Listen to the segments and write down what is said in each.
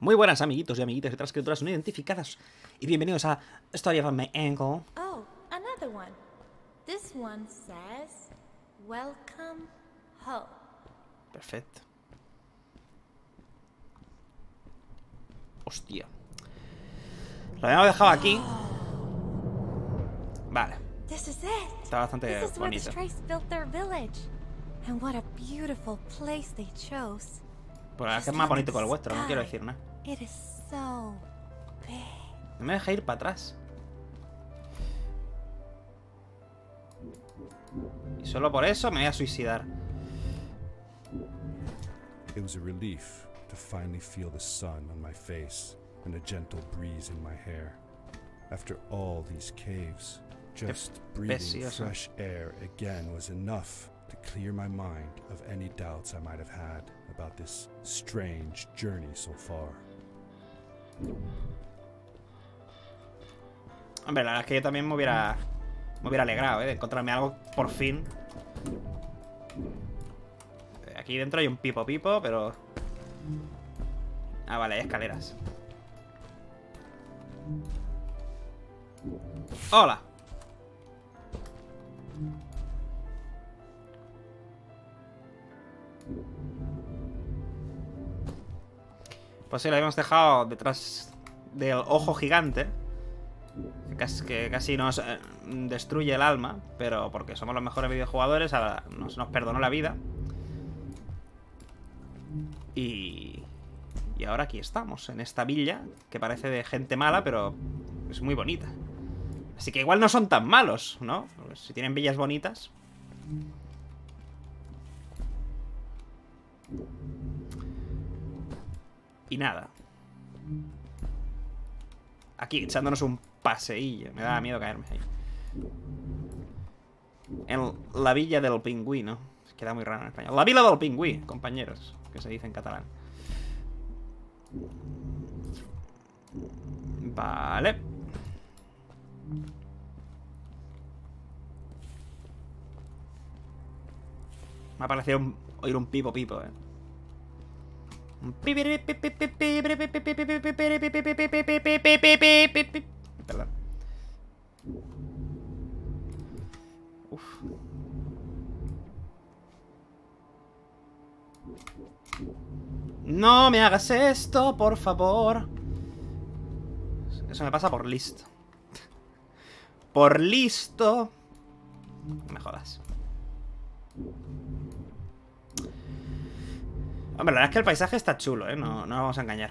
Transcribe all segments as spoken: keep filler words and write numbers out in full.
Muy buenas, amiguitos y amiguitas y otras criaturas no identificadas. Y bienvenidos a Story of My Ankle. Oh, another one. This one says, welcome home. Perfecto. Hostia. Lo habíamos dejado aquí. Vale. This is it. Está bastante This is where the bonito. Strays built their village. And what a beautiful place they chose. Pues es que es Just más look bonito at que el the vuestro, no sky. quiero decir nada. It is so big. No me deja ir para atrás. Y solo por eso me voy a suicidar. It was a relief to finally feel the sun on my face and a gentle breeze in my hair. After all these caves, just breathing precioso. fresh air again was enough to clear my mind of any doubts I might have had about this strange journey so far. Hombre, la verdad es que yo también me hubiera Me hubiera alegrado, ¿eh? De encontrarme algo por fin. Aquí dentro hay un pipo pipo, pero... Ah, vale, hay escaleras. ¡Hola! Pues sí, lo habíamos dejado detrás del ojo gigante. Que casi, que casi nos eh, destruye el alma. Pero porque somos los mejores videojugadores, ahora nos, nos perdonó la vida. Y... Y ahora aquí estamos, en esta villa, que parece de gente mala, pero es muy bonita. Así que igual no son tan malos, ¿no? Pues si tienen villas bonitas. Y nada. Aquí, echándonos un paseillo. Me da miedo caerme ahí. En la villa del pingüino. Queda muy raro en español. La villa del pingüí, compañeros, que se dice en catalán. Vale. Me ha parecido un, oír un pipo pipo, eh. Perdón. Uf. No me hagas esto, por favor. Eso me pasa por listo. Por listo. No me jodas. Hombre, la verdad es que el paisaje está chulo, ¿eh? No, no nos vamos a engañar.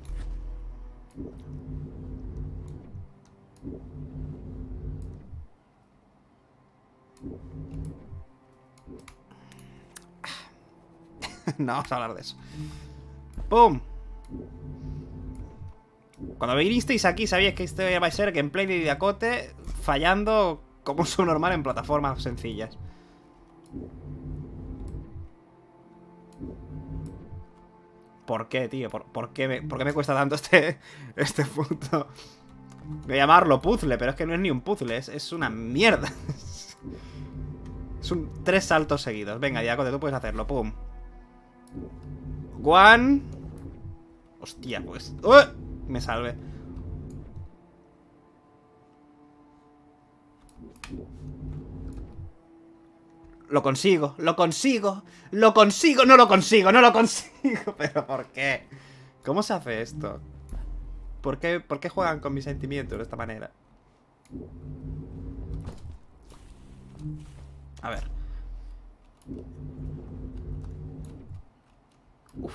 No vamos a hablar de eso. ¡Pum! Cuando vinisteis aquí sabíais que esto iba a ser gameplay de Didacote fallando como un subnormal en plataformas sencillas. ¿Por qué, tío? ¿Por, por, qué, me, ¿Por qué me cuesta tanto este, este punto? Voy a llamarlo puzzle, pero es que no es ni un puzzle, es, es una mierda. Es un tres saltos seguidos. Venga, Didacote, tú puedes hacerlo. ¡Pum! One. Hostia, pues. ¡Uh! Me salve. Lo consigo, lo consigo, lo consigo, no lo consigo, no lo consigo. ¿Pero por qué? ¿Cómo se hace esto? ¿Por qué, por qué juegan con mis sentimientos de esta manera? A ver. Uf.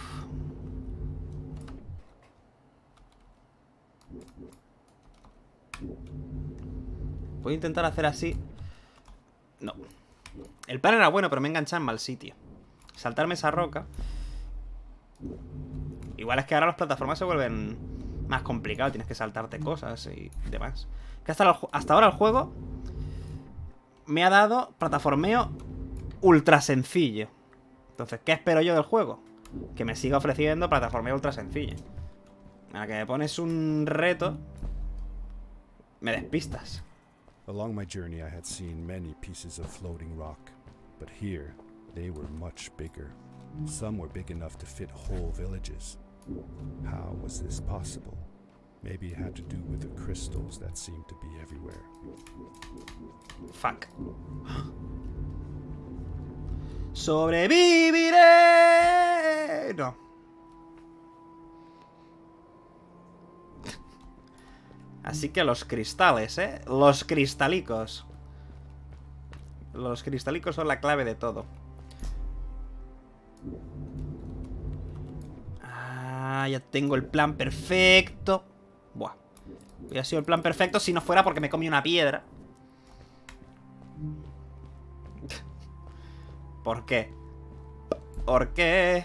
Voy a intentar hacer así. No. El plan era bueno, pero me he enganchado en mal sitio. Saltarme esa roca. Igual es que ahora las plataformas se vuelven más complicadas. Tienes que saltarte cosas y demás. Que hasta, el, hasta ahora el juego me ha dado plataformeo ultra sencillo. Entonces, ¿qué espero yo del juego? Que me siga ofreciendo plataformeo ultra sencillo. A la que me pones un reto, me despistas. Along my journey, I had seen many pieces of floating rock, but here they were much bigger. Some were big enough to fit whole villages. How was this possible? Maybe it had to do with the crystals that seemed to be everywhere. Fuck. Sobreviviré. No. Así que los cristales, ¿eh? Los cristalicos. Los cristalicos son la clave de todo. Ah, ya tengo el plan perfecto. Buah. Hubiera sido el plan perfecto si no fuera porque me comí una piedra. ¿Por qué? ¿Por qué?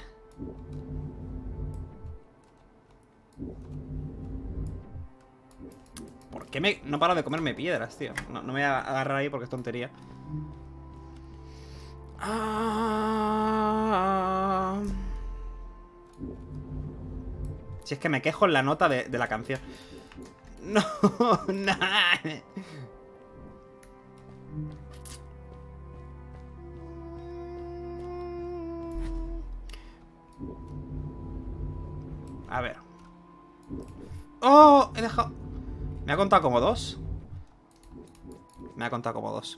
¿Por qué me... no paro de comerme piedras, tío? No, no me voy a agarrar ahí porque es tontería. Ah... Si es que me quejo en la nota de, de la canción. No, no. A ver. ¡Oh! He dejado... Me ha contado como dos. Me ha contado como dos.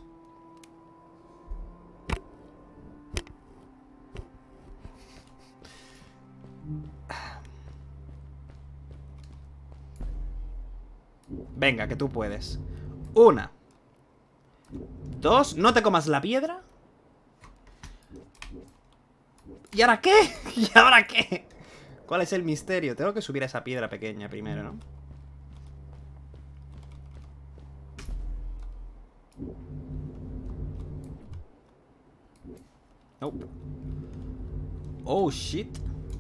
Venga, que tú puedes. Una. Dos. No te comas la piedra. ¿Y ahora qué? ¿Y ahora qué? ¿Cuál es el misterio? Tengo que subir a esa piedra pequeña primero, ¿no? Nope. Oh, shit.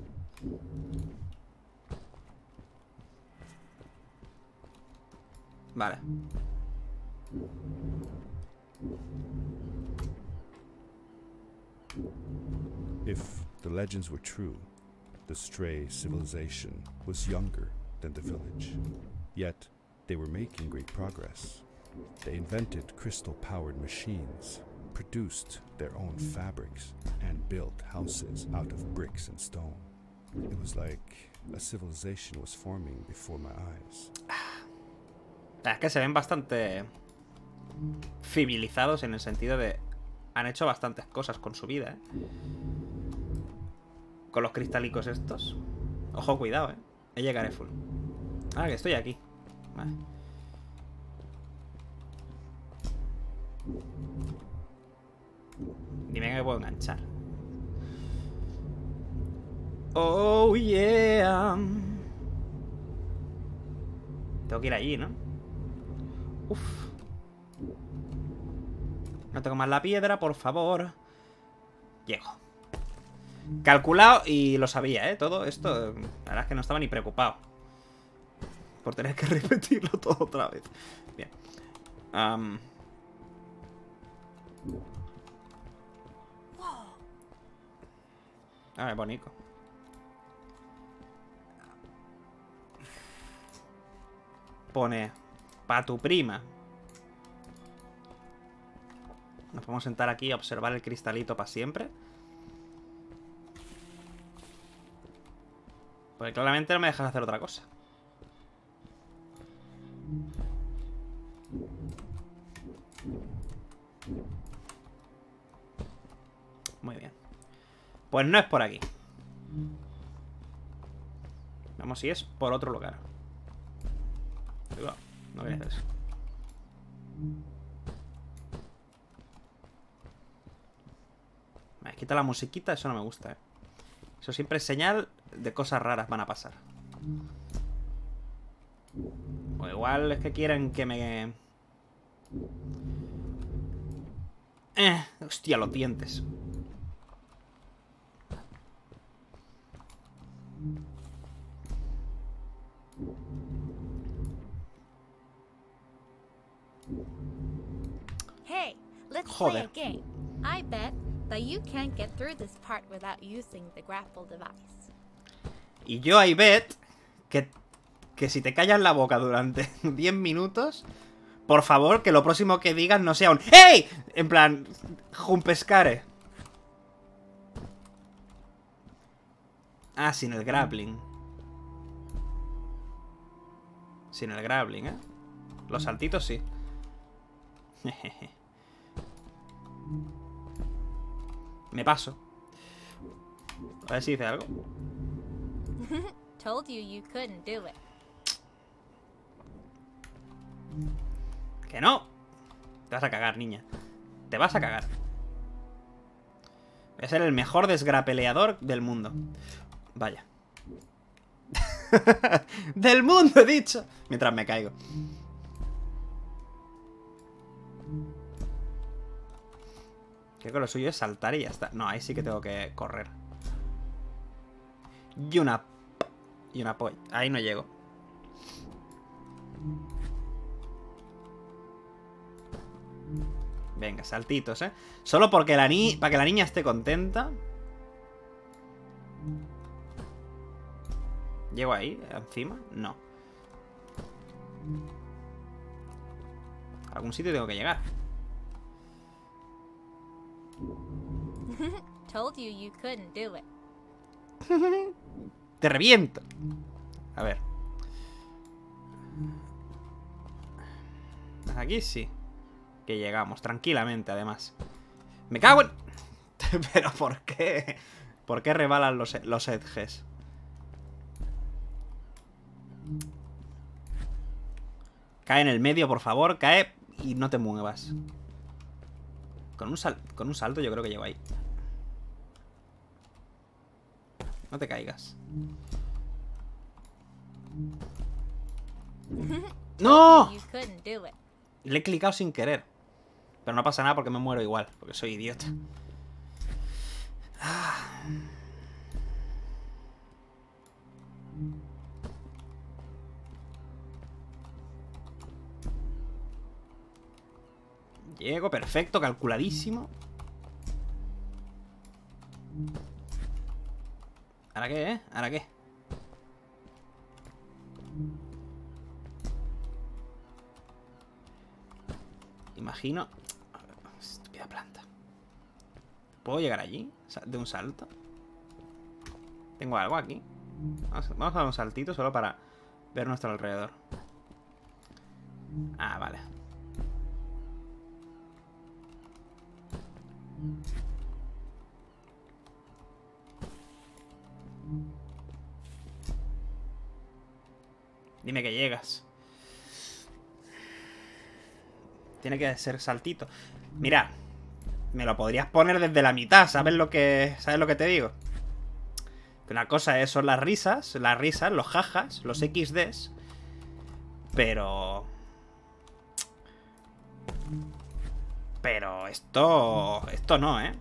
Vale. If the legends were true, the Stray civilization was younger than the village. Yet, they were making great progress. They invented crystal-powered machines, produced their own fabrics, and built houses out of bricks and stone. It was like a civilization was forming before my eyes. Es que se ven bastante civilizados en el sentido de... Han hecho bastantes cosas con su vida, ¿eh? Con los cristalicos estos. Ojo, cuidado, ¿eh? He llegaré full. Ah, que estoy aquí. Vale. Dime que me puedo enganchar. Oh, yeah. Tengo que ir allí, ¿no? Uf. No tengo más la piedra, por favor. Llego. Calculado y lo sabía, ¿eh? Todo esto, la verdad es que no estaba ni preocupado por tener que repetirlo todo otra vez. Bien. Um... A ver, bonito. Pone pa' tu prima. Nos podemos sentar aquí a observar el cristalito para siempre. Porque claramente no me dejas hacer otra cosa. Muy bien. Pues no es por aquí. Vamos si es por otro lugar. Cuidado, no voy a hacer eso. Me quita la musiquita, eso no me gusta, ¿eh? Eso siempre es señal de cosas raras van a pasar. O igual es que quieren que me... Eh, hostia, los dientes. Hey, let's Joder. play a game. I bet that you can't get through this part without using the grapple device. Y yo ahí bet que, que si te callas la boca durante diez minutos, por favor, que lo próximo que digas no sea un ¡hey! En plan, jumpescare. Ah, sin el grappling. Sin el grappling, ¿eh? Los saltitos sí. Me paso. A ver si dice algo. Told you you couldn't do it. Que no. Te vas a cagar, niña. Te vas a cagar. Voy a ser el mejor desgrapeleador del mundo. Vaya. Del mundo, he dicho. Mientras me caigo. Creo que lo suyo es saltar y ya está. No, ahí sí que tengo que correr. Y una... Y una polla. Ahí no llego. Venga, saltitos, ¿eh? Solo porque la ni... para que la niña esté contenta. ¿Llego ahí? ¿Encima? No. A algún sitio tengo que llegar. Told you you couldn't do it. Te reviento. A ver. Aquí sí. Que llegamos, tranquilamente, además. Me cago en... ¿Pero por qué? ¿Por qué rebalan los, los edges? Cae en el medio, por favor. Cae y no te muevas. Con un, sal con un salto yo creo que llego ahí. No te caigas. ¡No! You couldn't do it. Le he clicado sin querer. Pero no pasa nada porque me muero igual. Porque soy idiota. Ah. Llego, perfecto, calculadísimo. ¿Ahora qué, eh? ¿Ahora qué? Imagino... Estúpida planta. ¿Puedo llegar allí? ¿De un salto? ¿Tengo algo aquí? Vamos a dar un saltito solo para ver nuestro alrededor. Ah, vale. Dime que llegas. Tiene que ser saltito. Mira, me lo podrías poner desde la mitad, ¿sabes lo que, ¿sabes lo que te digo? Que una cosa es, son las risas, las risas, los jajas, los equis des. Pero... Pero esto... Esto no, ¿eh?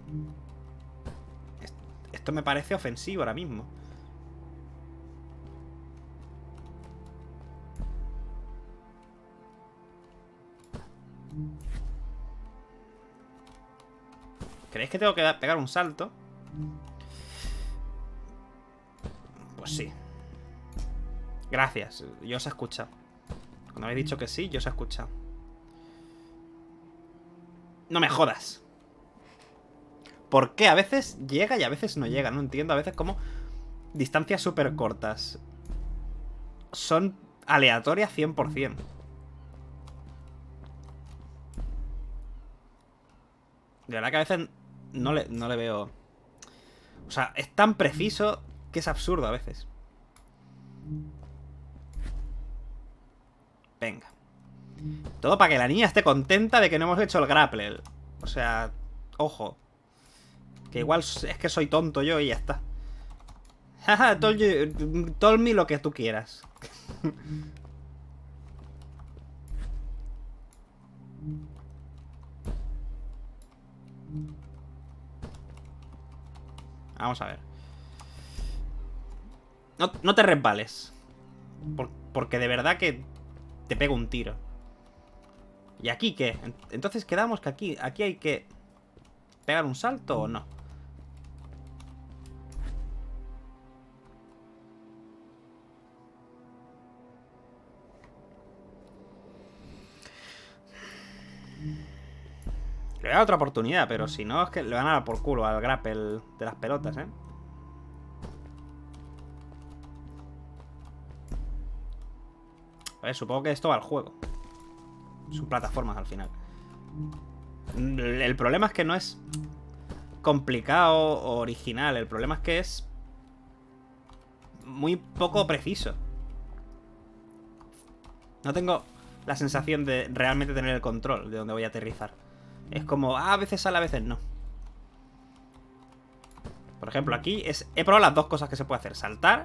Esto me parece ofensivo ahora mismo. ¿Creéis que tengo que pegar un salto? Pues sí. Gracias, yo os he escuchado. Cuando habéis dicho que sí, yo os he escuchado. No me jodas. ¿Por qué a veces llega y a veces no llega? No entiendo a veces cómo distancias súper cortas son aleatorias cien por cien. De verdad que a veces no le, no le veo... O sea, es tan preciso que es absurdo a veces. Venga. Todo para que la niña esté contenta de que no hemos hecho el grapple. O sea, ojo. Que igual es que soy tonto yo y ya está. Jaja, told you, told me lo que tú quieras. Vamos a ver. No, no te resbales. Por, porque de verdad que te pego un tiro. ¿Y aquí qué? Entonces quedamos que aquí, aquí hay que pegar un salto o no. Le voy a dar otra oportunidad, pero si no es que le van a dar por culo al grapple de las pelotas, ¿eh? A ver, supongo que esto va al juego. Son plataformas al final. El problema es que no es complicado o original. El problema es que es muy poco preciso. No tengo la sensación de realmente tener el control de dónde voy a aterrizar. Es como, ah, a veces sale, a veces no. Por ejemplo, aquí es, he probado las dos cosas que se puede hacer. Saltar.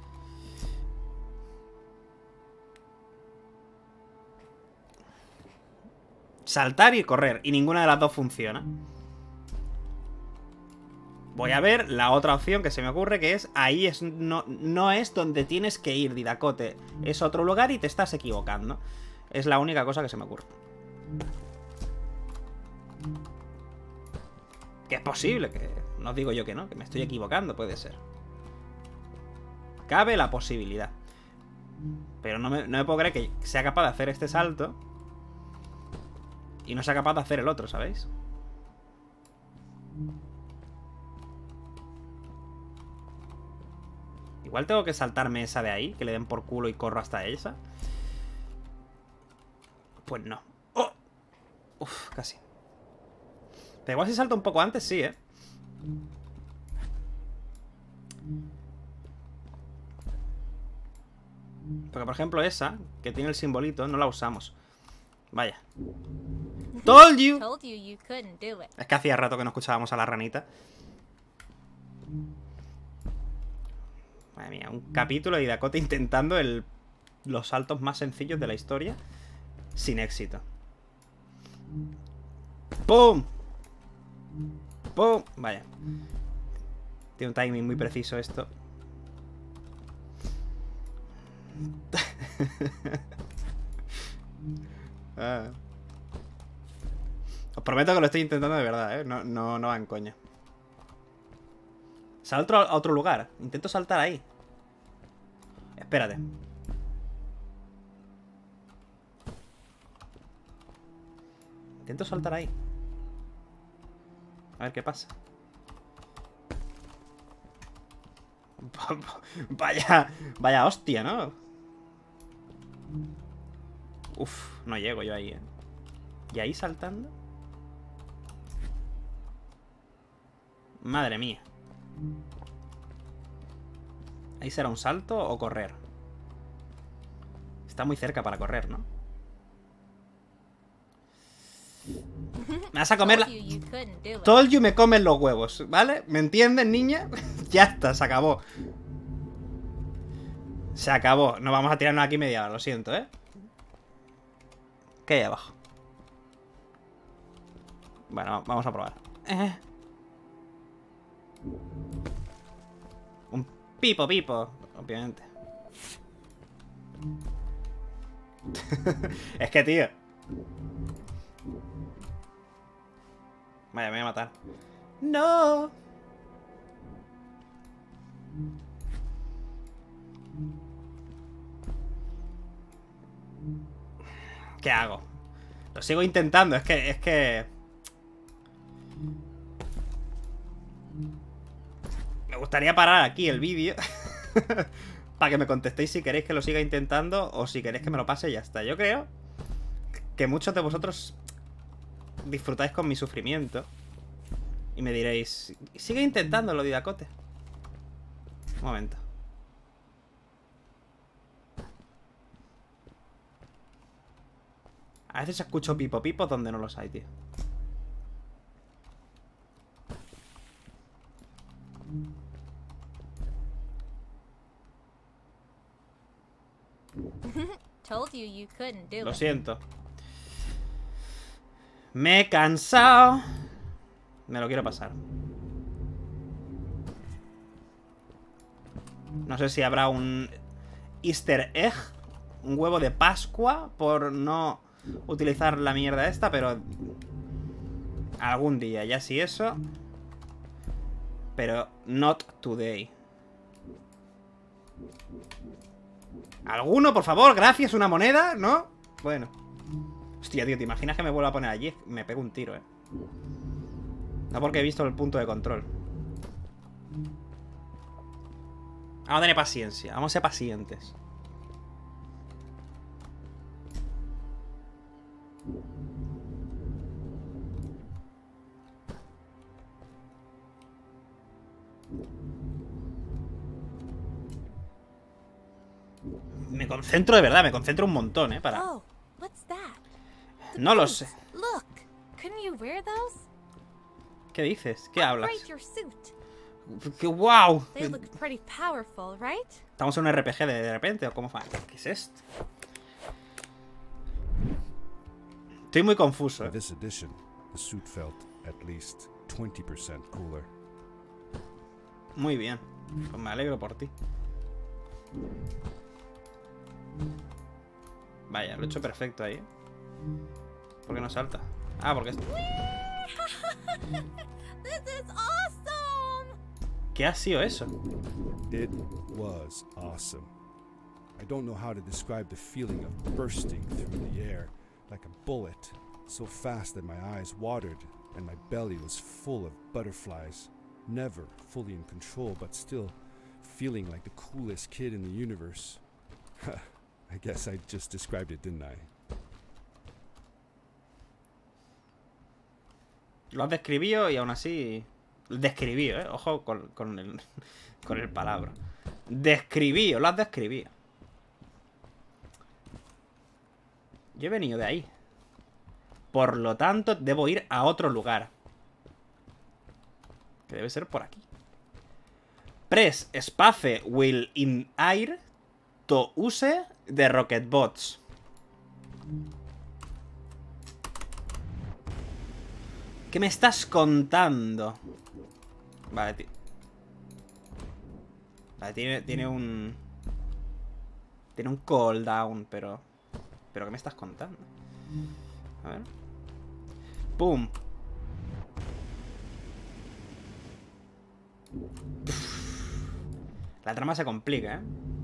Saltar y correr. Y ninguna de las dos funciona. Voy a ver la otra opción que se me ocurre, que es, ahí es no, no es donde tienes que ir, Didacote. Es otro lugar y te estás equivocando. Es la única cosa que se me ocurre. Que es posible, que no digo yo que no, que me estoy equivocando, puede ser. Cabe la posibilidad. Pero no me, no me puedo creer que sea capaz de hacer este salto y no sea capaz de hacer el otro, ¿sabéis? Igual tengo que saltarme esa de ahí, que le den por culo y corro hasta esa. Pues no. ¡Oh! Uf, casi. Pero igual si salto un poco antes, sí, ¿eh? Porque, por ejemplo, esa, que tiene el simbolito, no la usamos. Vaya. ¡Told you! Told you you couldn't do it. Es que hacía rato que no escuchábamos a la ranita. Madre mía, un capítulo de Dakota intentando el, los saltos más sencillos de la historia sin éxito. ¡Pum! ¡Pum! Vaya. Tiene un timing muy preciso esto. ah. Os prometo que lo estoy intentando de verdad, ¿eh? No, no, no va en coña. Salto a otro lugar. Intento saltar ahí. Espérate. Intento saltar ahí. A ver qué pasa. Vaya, vaya hostia, ¿no? Uf, no llego yo ahí, ¿eh? ¿Y ahí saltando? Madre mía. ¿Ahí será un salto o correr? Está muy cerca para correr, ¿no? Me vas a comer la... Told you me comen los huevos, ¿vale? ¿Me entiendes, niña? Ya está, se acabó. Se acabó. No vamos a tirarnos aquí media hora, lo siento, ¿eh? ¿Qué hay abajo? Bueno, vamos a probar. Eh. Un pipo pipo, obviamente. Es que, tío. Vaya, me voy a matar. ¡No! ¿Qué hago? Lo sigo intentando, es que... Es que... Me gustaría parar aquí el vídeo para que me contestéis si queréis que lo siga intentando o si queréis que me lo pase y ya está. Yo creo que muchos de vosotros disfrutáis con mi sufrimiento y me diréis, sigue intentándolo, Didacote. Un momento. A veces escucho pipo pipo donde no los hay, tío. Told you you couldn't do Lo it. siento. Me he cansado. Me lo quiero pasar. No sé si habrá un Easter egg, un huevo de Pascua por no utilizar la mierda esta, pero algún día, ya sí eso. Pero not today. ¿Alguno, por favor? Gracias, una moneda, ¿no? Bueno. Hostia, tío, ¿te imaginas que me vuelvo a poner allí? Me pego un tiro, eh. No porque he visto el punto de control. Vamos a tener paciencia. Vamos a ser pacientes. Me concentro de verdad, me concentro un montón, ¿eh? Para... Oh, what's that? No lo sé. Look, couldn't you wear those? ¿Qué dices? ¿Qué hablas? Upgrade your suit. ¡Qué wow! They look pretty powerful, right? ¿Estamos en un R P G de, de repente o cómo fue? ¿Qué es esto? Estoy muy confuso. By ¿eh? this edition, the suit felt at least twenty percent cooler. Muy bien. Pues me alegro por ti. Vaya, lo he hecho perfecto ahí. ¿eh? ¿Por qué no salta? Ah, porque... es- This is awesome! ¿Qué ha sido eso? It was awesome. I don't know how to describe the feeling of bursting through the air like a bullet, so fast that my eyes watered and my belly was full of butterflies. Never fully in control, but still feeling like the coolest kid in the universe. I guess I just described it, didn't I? Lo has describido y aún así... Describido, ¿eh? Ojo con, con el, con el palabra. Describido, lo has describido. Yo he venido de ahí. Por lo tanto, debo ir a otro lugar. Que debe ser por aquí. Press space while in air to use the rocket bots. ¿Qué me estás contando? Vale, tío. Vale, tiene, tiene un... Tiene un cooldown, pero... ¿Pero qué me estás contando? A ver. ¡Pum! La trama se complica, ¿eh?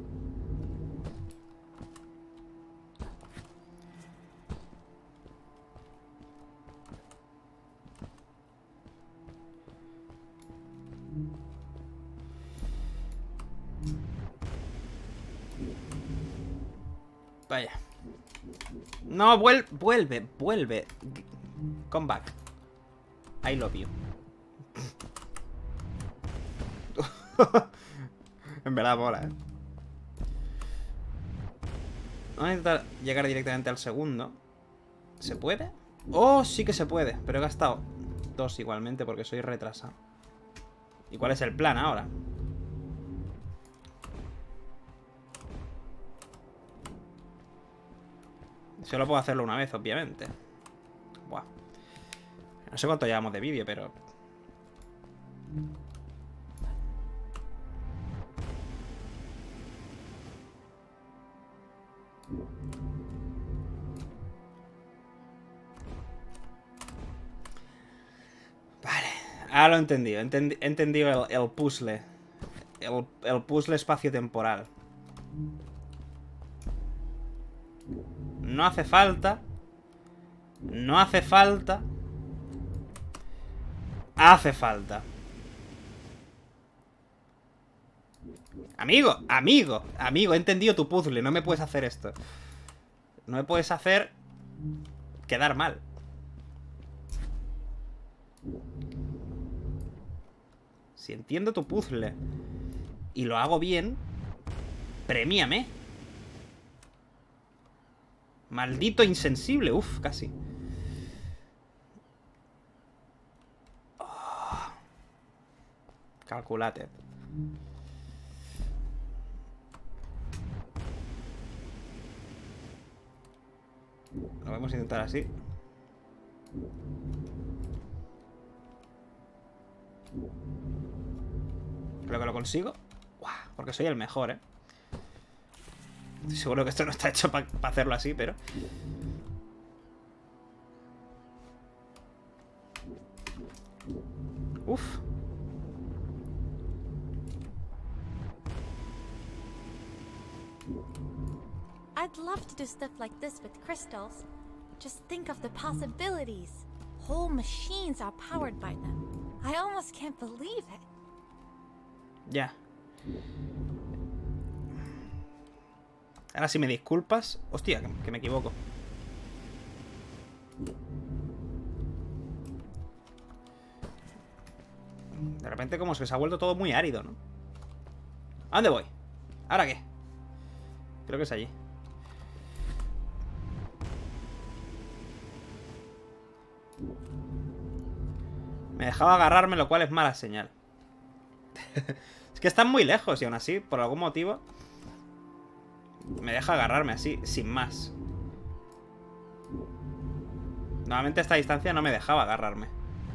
Vaya. No, vuel vuelve, vuelve. Come back. I love you. En verdad mola, ¿eh? Vamos a intentar llegar directamente al segundo. ¿Se puede? Oh, sí que se puede. Pero he gastado dos igualmente porque soy retrasado. ¿Y cuál es el plan ahora? Solo puedo hacerlo una vez, obviamente. Buah. No sé cuánto llevamos de vídeo, pero... Vale. Ahora lo he entendido. He entendi- he entendido el, el puzzle. El, el puzzle espacio-temporal. No hace falta. No hace falta. Hace falta. Amigo, amigo, amigo, he entendido tu puzzle. No me puedes hacer esto. No me puedes hacer quedar mal. Si entiendo tu puzzle y lo hago bien, premiame. Maldito insensible. Uf, casi. Oh. Calculated. Lo vamos a intentar así. Creo que lo consigo. Uah, porque soy el mejor, ¿eh? Estoy seguro que esto no está hecho para pa hacerlo así, pero... Uf. I'd love to do stuff like this with crystals. Just think of the possibilities. Whole machines are powered by them. I almost can't believe it. Ya. Ahora si me disculpas... Hostia, que, que me equivoco. De repente como que se ha vuelto todo muy árido, ¿no? ¿A dónde voy? ¿Ahora qué? Creo que es allí. Me dejaba agarrarme, lo cual es mala señal. Es que están muy lejos y aún así, por algún motivo, me deja agarrarme así, sin más. Normalmente a esta distancia no me dejaba agarrarme.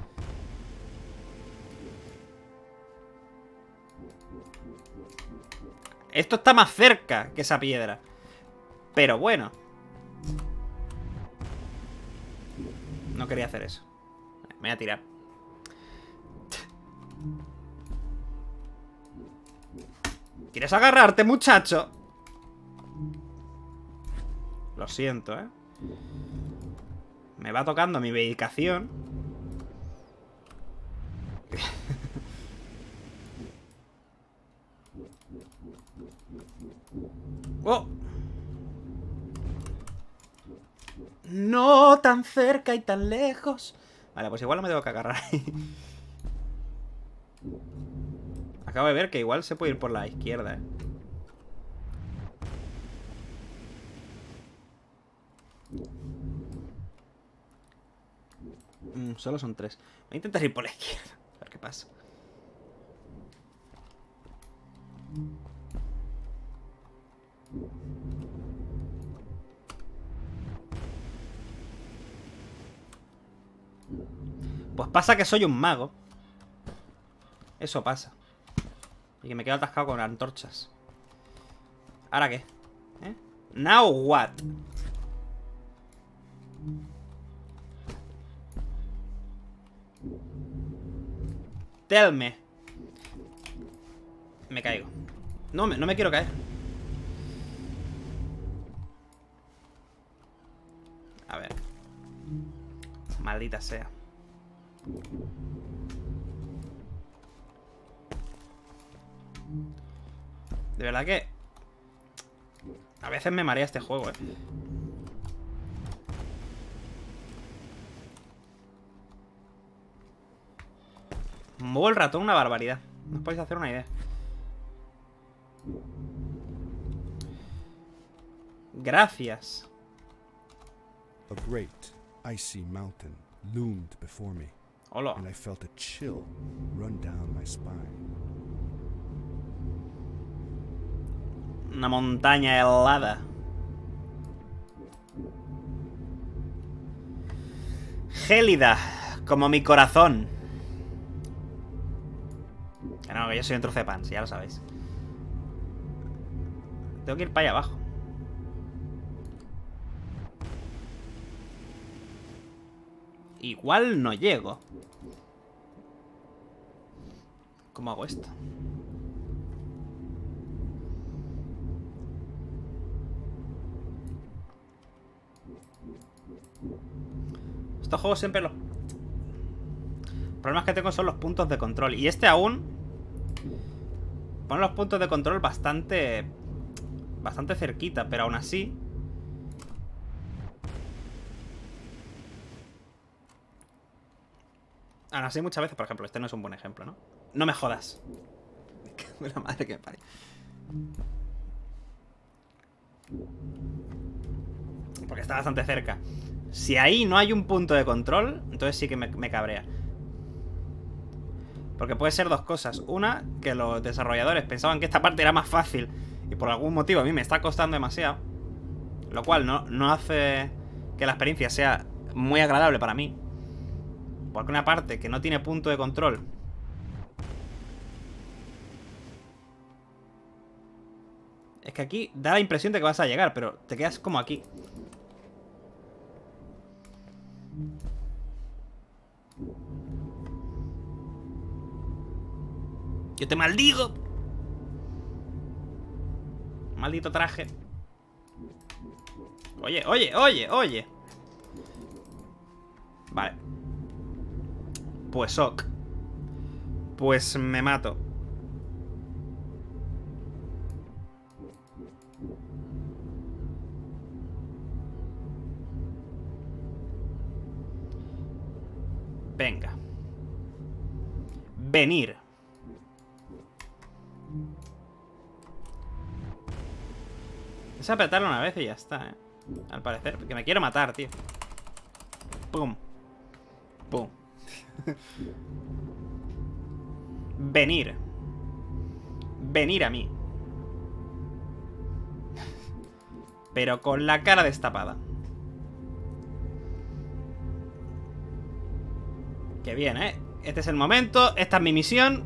Esto está más cerca que esa piedra. Pero bueno. No quería hacer eso. Me voy a tirar. ¿Quieres agarrarte, muchacho? Lo siento, ¿eh? Me va tocando mi medicación. ¡Oh! No, tan cerca y tan lejos. Vale, pues igual no me tengo que agarrar ahí. Acabo de ver que igual se puede ir por la izquierda, ¿eh? Mm, solo son tres. Voy a intentar ir por la izquierda. A ver qué pasa. Pues pasa que soy un mago. Eso pasa. Y que me quedo atascado con antorchas. ¿Ahora qué? ¿Eh? Now what? Tell me. Me caigo. No me, no me quiero caer. A ver. Maldita sea. De verdad que a veces me marea este juego, eh. Muevo el ratón una barbaridad. No os podéis hacer una idea. Gracias. A great icy mountain loomed before me, Hola. and I felt a chill run down my spine. Una montaña helada. Gélida, como mi corazón. Que no, que yo soy un trozo de pan, si ya lo sabéis. Tengo que ir para allá abajo. Igual no llego. ¿Cómo hago esto? Estos juegos siempre los problemas que tengo son los puntos de control. Y este aún pone los puntos de control bastante Bastante cerquita, pero aún así Aún así muchas veces, por ejemplo, este no es un buen ejemplo, ¿no? No me jodas. La madre que me pare. Porque está bastante cerca. Si ahí no hay un punto de control, entonces sí que me, me cabrea. Porque puede ser dos cosas. Una, que los desarrolladores pensaban que esta parte era más fácil y por algún motivo a mí me está costando demasiado. Lo cual no, no hace que la experiencia sea muy agradable para mí. Porque una parte que no tiene punto de control es que aquí da la impresión de que vas a llegar, pero te quedas como aquí. ¡Yo te maldigo! Maldito traje. Oye, oye, oye, oye. Vale. Pues ok. Pues me mato. Venga. Venir. Es apretarlo una vez y ya está, eh. Al parecer, porque me quiero matar, tío. Pum. Pum. Venir. Venir a mí. Pero con la cara destapada. Qué bien, ¿eh? Este es el momento. Esta es mi misión.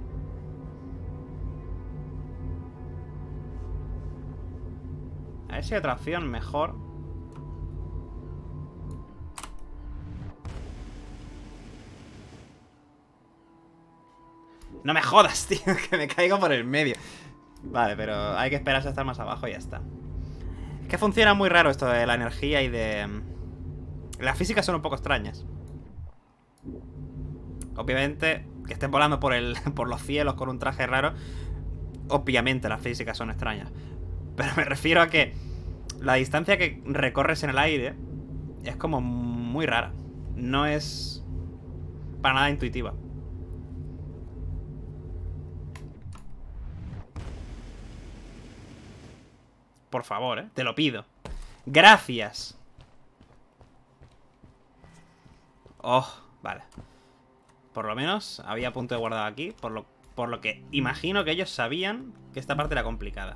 A ver si hay otra opción mejor. No me jodas, tío, que me caigo por el medio. Vale, pero hay que esperarse a estar más abajo y ya está. Es que funciona muy raro esto de la energía y de... Las físicas son un poco extrañas. Obviamente, que estén volando por, el, por los cielos con un traje raro. Obviamente las físicas son extrañas. Pero me refiero a que la distancia que recorres en el aire es como muy rara. No es para nada intuitiva. Por favor, ¿eh? Te lo pido. Gracias. Oh, vale. Por lo menos había punto de guardado aquí. Por lo, por lo que imagino que ellos sabían que esta parte era complicada.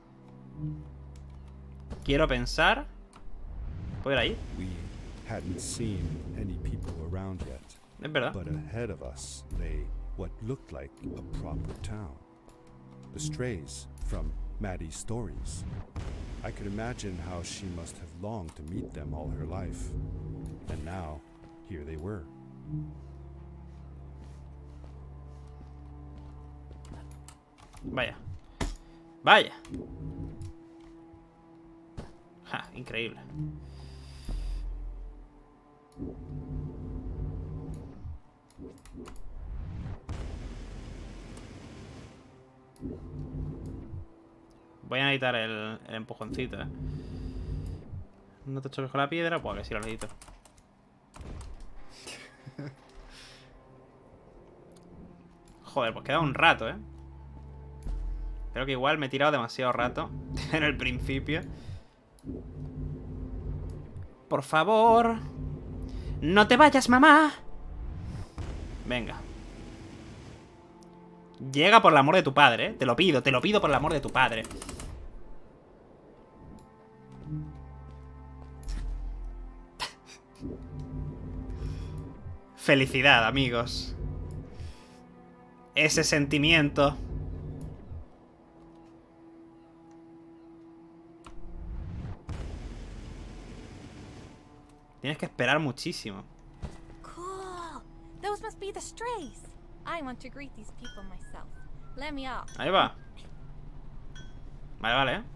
Quiero pensar. ¿Puedo ir ahí? We hadn't seen any people around yet. Es verdad. But ahead of us lay what looked like a proper town. The strays from Maddie's stories. I could imagine how she must have longed to meet them all her life. And now, here they were. Vaya. Vaya. Ja, increíble. Voy a necesitar el, el empujoncito, eh. No te choques con la piedra, pues que sí lo necesito. Joder, pues queda un rato, eh. Creo que igual me he tirado demasiado rato en el principio. Por favor. No te vayas, mamá. Venga. Llega por el amor de tu padre, ¿eh? Te lo pido, te lo pido por el amor de tu padre. Felicidad, amigos. Ese sentimiento. Tienes que esperar muchísimo. Cool. Those must be the strays. I want to greet these people myself. Let me off. Ahí va. Vale, vale, ¿eh?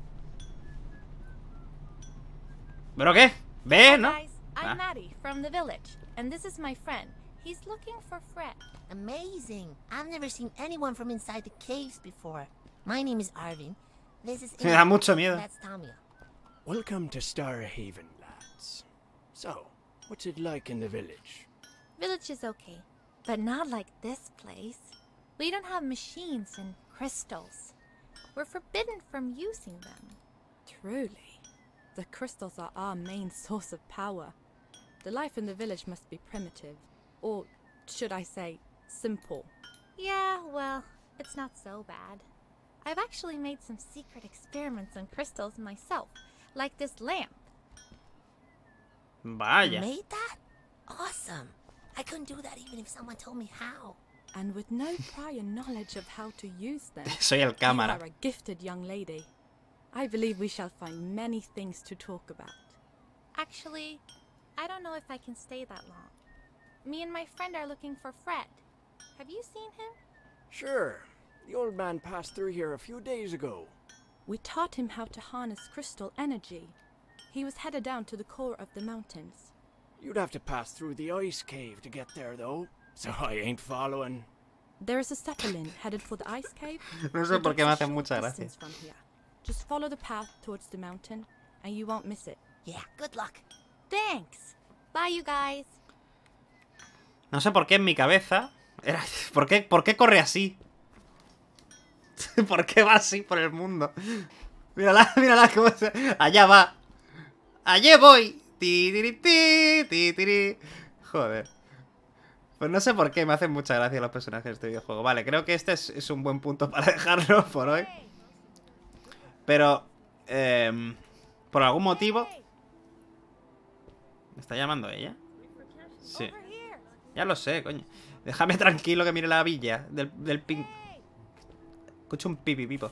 ¿Pero qué? ¿Ve, Hi no? guys, I'm Ah. Maddie from the village, and this is my friend. He's looking for Fred. Amazing. I've never seen anyone from inside the caves before. My name is Arvin. This is Me da mucho miedo. That's Tamia. Welcome to Starhaven, lads. So, what's it like in the village? Village is okay, but not like this place. We don't have machines and crystals. We're forbidden from using them. Truly. The crystals are our main source of power. The life in the village must be primitive. Or, should I say, simple. Yeah, well, it's not so bad. I've actually made some secret experiments on crystals myself, like this lamp. You Vaya. made that? Awesome. I couldn't do that even if someone told me how. And with no prior knowledge of how to use them, Soy el you cámara. are a gifted young lady. I believe we shall find many things to talk about. Actually, I don't know if I can stay that long. Me and my friend are looking for Fred. Have you seen him? Sure. The old man passed through here a few days ago. We taught him how to harness crystal energy. He was headed down to the core of the mountains. You'd have to pass through the ice cave to get there, though. So I ain't following. There is a zeppelin headed for the ice cave. No sé por qué me It's a hace short mucha gracia. distance from here. Just follow the path towards the mountain, and you won't miss it. Yeah, good luck. Thanks. Bye, you guys. No sé por qué en mi cabeza... Era... ¿Por qué, ¿Por qué corre así? ¿Por qué va así por el mundo? Mírala, mírala cómo se... Allá va. Allá voy. Ti, tiri, ti, ti, tiri. Joder. Pues no sé por qué, me hacen mucha gracia los personajes de este videojuego. Vale, creo que este es, es un buen punto para dejarlo por hoy. Pero... Eh, por algún motivo... ¿Me está llamando ella? Sí. Ya lo sé, coño. Déjame tranquilo que mire la villa del, del ping... Escucho un pipi pipo.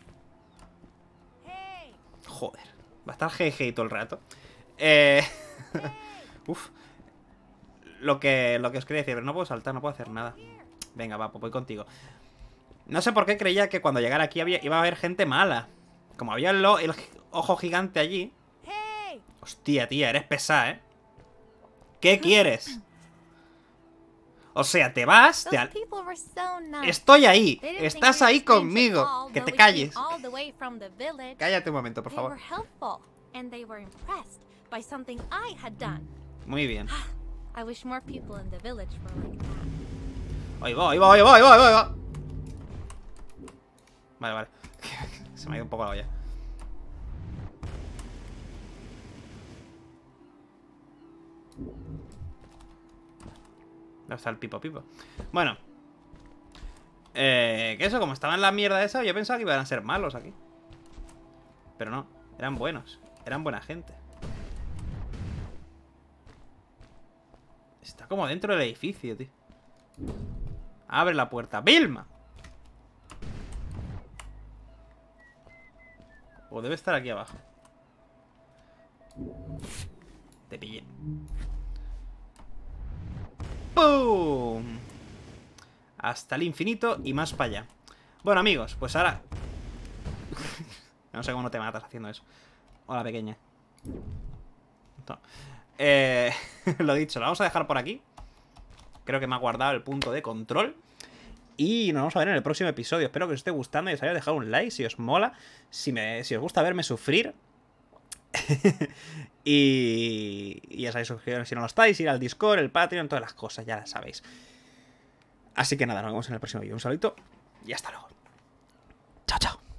Joder. Va a estar jeje todo el rato. Eh... Uf. Lo que, lo que os quería decir, pero no puedo saltar, no puedo hacer nada. Venga, va, pues voy contigo. No sé por qué creía que cuando llegara aquí había, iba a haber gente mala. Como había el, el ojo gigante allí. Hostia, tía, eres pesada, ¿eh? ¿Qué quieres? O sea, te vas, te al... Estoy ahí, estás ahí conmigo. Que te calles. Cállate un momento, por favor. Muy bien. Ahí va, ahí va, ahí va, ahí va, ahí va. Vale, vale. Se me ha ido un poco la olla. ¿Dónde está el pipo pipo? Bueno. Eh, que eso, como estaba en la mierda esa, yo pensaba que iban a ser malos aquí. Pero no, eran buenos. Eran buena gente. Está como dentro del edificio, tío. Abre la puerta. ¡Vilma! O debe estar aquí abajo. Te pillé. ¡Pum! Hasta el infinito y más para allá. Bueno, amigos, pues ahora... No sé cómo no te matas haciendo eso. Hola, pequeña. No. Eh... Lo dicho, lo vamos a dejar por aquí. Creo que me ha guardado el punto de control. Y nos vamos a ver en el próximo episodio. Espero que os esté gustando y os haya dejado un like si os mola. Si, me, si os gusta verme sufrir. y, y ya sabéis, suscribiros si no lo estáis. Ir al Discord, el Patreon, todas las cosas, ya las sabéis. Así que nada, nos vemos en el próximo vídeo. Un saludito y hasta luego. Chao, chao.